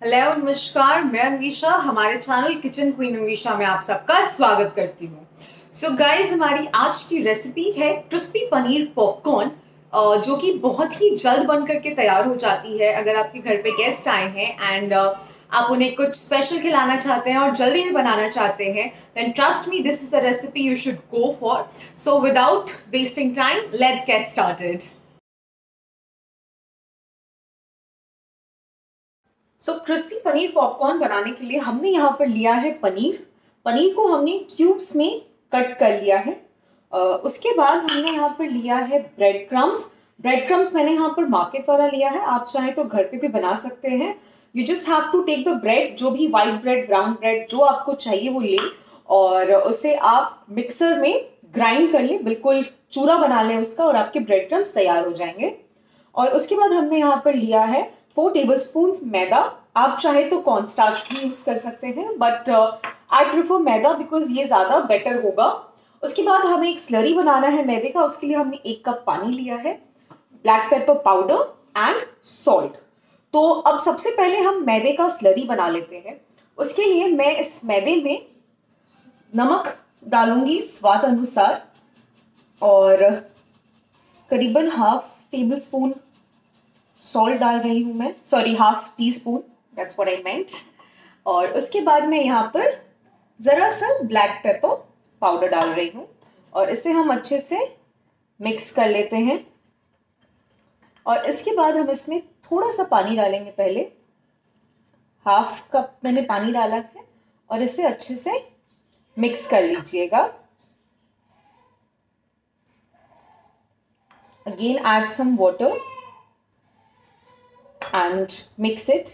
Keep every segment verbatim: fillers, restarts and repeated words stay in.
Hello नमस्कार, मैं अन्विशा। हमारे चैनल किचन क्वीन अन्विशा में आप सबका स्वागत करती हूँ। सो गाइज, हमारी आज की रेसिपी है क्रिस्पी पनीर पॉपकॉर्न, जो कि बहुत ही जल्द बन करके तैयार हो जाती है। अगर आपके घर पे गेस्ट आए हैं एंड आप उन्हें कुछ स्पेशल खिलाना चाहते हैं और जल्दी में बनाना चाहते हैं, then trust me, this is the recipe you should go for. So without wasting time, let's get started. So crispy paneer popcorn बनाने के लिए हमने यहाँ पर लिया है पनीर। पनीर को हमने क्यूब्स में कट कर लिया है। uh, उसके बाद हमने यहाँ पर लिया है ब्रेड क्रम्स। ब्रेड क्रम्स मैंने यहाँ पर मार्केट वाला लिया है, आप चाहें तो घर पे भी बना सकते हैं। You just have to take the bread, जो भी वाइट ब्रेड, ब्राउन ब्रेड, जो आपको चाहिए वो ले, और उसे आप मिक्सर में ग्राइंड कर लें, बिल्कुल चूरा बना लें उसका, और आपके ब्रेड क्रम्स तैयार हो जाएंगे। और उसके बाद हमने यहाँ पर लिया है फोर टेबलस्पून मैदा। आप चाहे तो कॉर्नस्टार्च भी यूज कर सकते हैं, but I prefer maida because ये ज्यादा बेटर होगा। उसके बाद हमें एक स्लरी बनाना है मैदे का। उसके लिए हमने एक कप पानी लिया है, black pepper powder and salt. तो अब सबसे पहले हम मैदे का स्लरी बना लेते हैं। उसके लिए मैं इस मैदे में नमक डालूंगी स्वाद अनुसार, और करीबन हाफ टेबल स्पून सॉल्ट डाल रही हूं मैं, sorry half teaspoon, that's what I meant. और उसके बाद मैं यहाँ पर जरा सा ब्लैक पेपर पाउडर डाल रही हूँ, और इसे हम अच्छे से मिक्स कर लेते हैं। और इसके बाद हम इसमें थोड़ा सा पानी डालेंगे। पहले हाफ कप मैंने पानी डाला है, और इसे अच्छे से मिक्स कर लीजिएगा। Again add some water and mix it.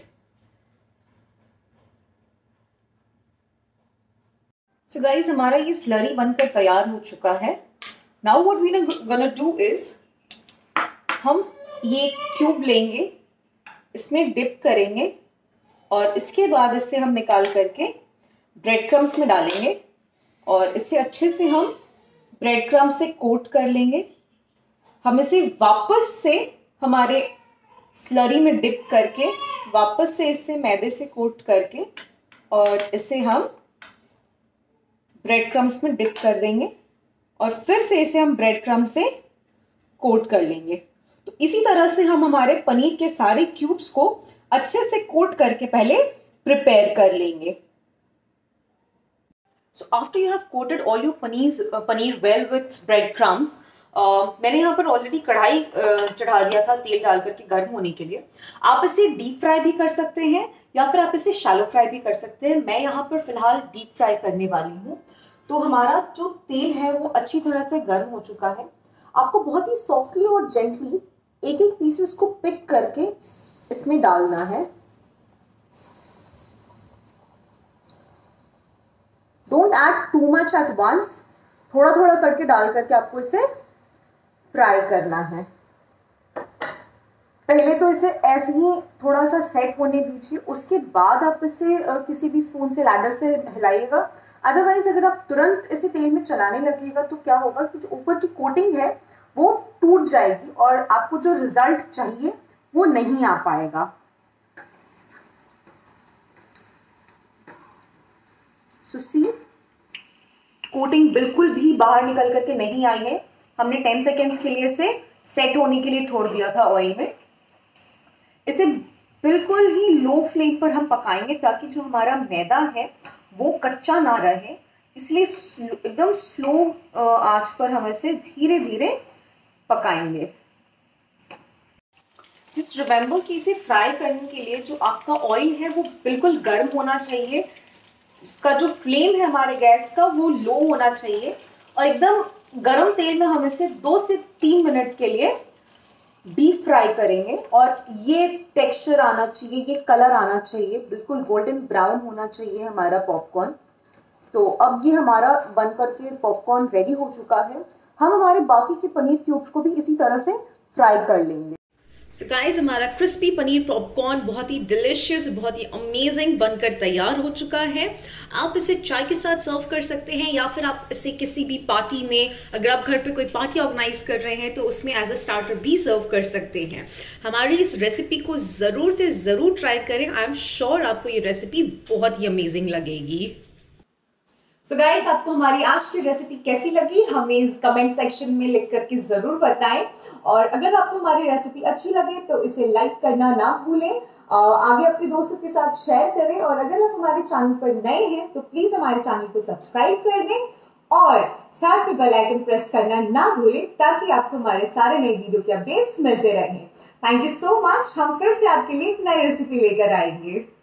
So guys, हमारा ये स्लरी बनकर तैयार हो चुका है। Now what we gonna do is, हम ये क्यूब लेंगे, इसमें डिप करेंगे, और इसके बाद इसे हम निकाल करके ब्रेड क्रम्स में डालेंगे, और इसे अच्छे से हम ब्रेड क्रम्स से कोट कर लेंगे। हम इसे वापस से हमारे स्लरी में डिप करके वापस से इसे मैदे से कोट करके, और इसे हम ब्रेड क्रम्स में डिप कर देंगे, और फिर से इसे हम ब्रेड क्रम्स से कोट कर लेंगे। तो इसी तरह से हम हमारे पनीर के सारे क्यूब्स को अच्छे से कोट करके पहले प्रिपेयर कर लेंगे। So after you have coated all your paneer paneer well with breadcrumbs, Uh, मैंने यहाँ पर ऑलरेडी कढ़ाई uh, चढ़ा दिया था तेल डाल करके गर्म होने के लिए। आप इसे डीप फ्राई भी कर सकते हैं, या फिर आप इसे शैलो फ्राई भी कर सकते हैं। मैं यहाँ पर फिलहाल डीप फ्राई करने वाली हूँ। तो हमारा जो तेल है वो अच्छी तरह से गर्म हो चुका है। आपको बहुत ही सॉफ्टली और जेंटली एक एक पीसेस को पिक करके इसमें डालना है। Don't add too much at once, थोड़ा थोड़ा करके डाल करके आपको इसे फ्राई करना है। पहले तो इसे ऐसे ही थोड़ा सा सेट होने दीजिए, उसके बाद आप इसे किसी भी स्पून से, लैडर से हिलाइएगा। अदरवाइज अगर आप तुरंत इसे तेल में चलाने लगिएगा तो क्या होगा कि जो ऊपर की कोटिंग है वो टूट जाएगी, और आपको जो रिजल्ट चाहिए वो नहीं आ पाएगा। सो सी, कोटिंग बिल्कुल भी बाहर निकल करके नहीं आई है। हमने टेन सेकेंड्स के लिए इसे सेट होने के लिए छोड़ दिया था ऑयल में। इसे बिल्कुल ही लो फ्लेम पर हम पकाएंगे, ताकि जो हमारा मैदा है वो कच्चा ना रहे। इसलिए एकदम स्लो आंच पर हम इसे धीरे धीरे पकाएंगे। जस्ट रिमेंबर कि इसे फ्राई करने के लिए जो आपका ऑयल है वो बिल्कुल गर्म होना चाहिए। उसका जो फ्लेम है हमारे गैस का वो लो होना चाहिए, और एकदम गरम तेल में हम इसे दो से तीन मिनट के लिए डीप फ्राई करेंगे। और ये टेक्सचर आना चाहिए, ये कलर आना चाहिए, बिल्कुल गोल्डन ब्राउन होना चाहिए हमारा पॉपकॉर्न। तो अब ये हमारा बन करके पॉपकॉर्न रेडी हो चुका है। हम हमारे बाकी के पनीर क्यूब्स को भी इसी तरह से फ्राई कर लेंगे। सो so गाइज हमारा क्रिस्पी पनीर पॉपकॉर्न बहुत ही डिलिशियस, बहुत ही अमेजिंग बनकर तैयार हो चुका है। आप इसे चाय के साथ सर्व कर सकते हैं या फिर आप इसे किसी भी पार्टी में, अगर आप घर पे कोई पार्टी ऑर्गेनाइज कर रहे हैं तो उसमें एज अ स्टार्टर भी सर्व कर सकते हैं। हमारी इस रेसिपी को ज़रूर से ज़रूर ट्राई करें। आई एम श्योर आपको ये रेसिपी बहुत ही अमेजिंग लगेगी। सो so गाइस, आपको हमारी आज की रेसिपी कैसी लगी हमें कमेंट सेक्शन में लिख करके जरूर बताएं। और अगर आपको हमारी रेसिपी अच्छी लगे तो इसे लाइक करना ना भूलें, आगे अपने दोस्तों के साथ शेयर करें। और अगर आप हमारे चैनल पर नए हैं तो प्लीज हमारे चैनल को सब्सक्राइब कर दें और साथ में बेल आइकन प्रेस करना ना भूलें ताकि आपको हमारे सारे नए वीडियो के अपडेट्स मिलते रहें। Thank you so much. हम फिर से आपके लिए एक नई रेसिपी लेकर आएंगे।